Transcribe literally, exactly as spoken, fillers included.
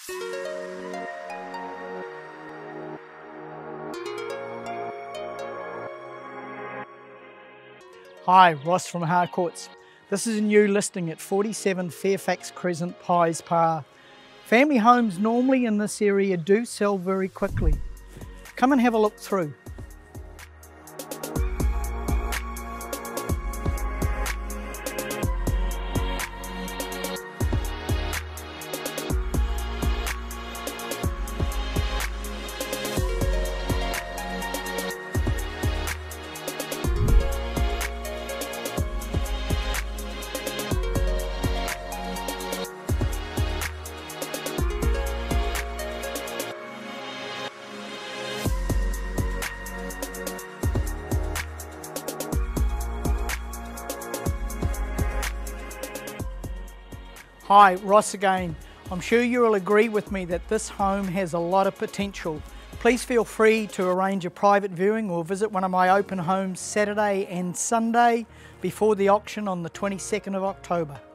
Hi, Ross from Harcourts. This is a new listing at forty-seven Fairfax Crescent, Pies Par. Family homes normally in this area do sell very quickly. Come and have a look through. Hi, Ross again. I'm sure you will agree with me that this home has a lot of potential. Please feel free to arrange a private viewing or visit one of my open homes Saturday and Sunday before the auction on the twenty-second of October.